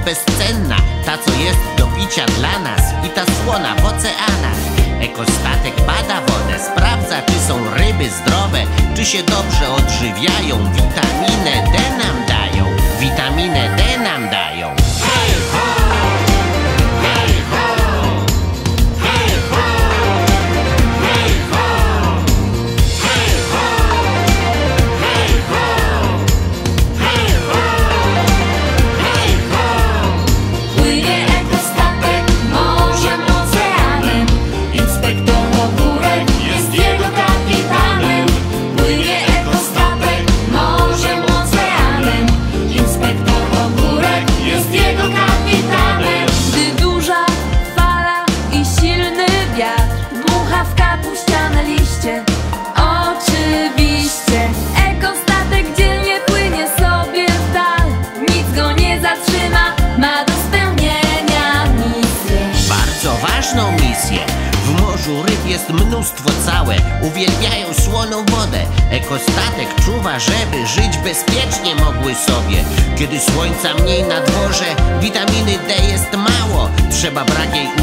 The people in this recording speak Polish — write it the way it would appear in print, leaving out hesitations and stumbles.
bezcenna, ta co jest do picia dla nas i ta słona w oceanach. Ekostatek bada wodę, sprawdza czy są ryby zdrowe, czy się dobrze odżywiają, witaminę D nam dają, witaminę D nam dają. Hej ho! Hej ho! Hej ho! Hej ho! Hej ho! Hej ho! Hej ho! Hej ho! Płynie ekostatek morzem, oceanem, inspektor Ogórek jest jego kapitanem. Płynie ekostatek morzem, oceanem, inspektor Ogórek jest jego kapitanem. Gdy duża fala i silny wiatr dmucha w kapuściane liście, oczywiście ekostatek dzielnie płynie sobie w dal, nic go nie zatrzyma, ma do spełnienia misję. Bardzo ważną misję. W morzu ryb jest mnóstwo całe, uwielbiają słoną wodę. Ekostatek czuwa, żeby żyć bezpiecznie mogły sobie. Kiedy słońca mniej na dworze, witaminy D jest mało, trzeba brak jej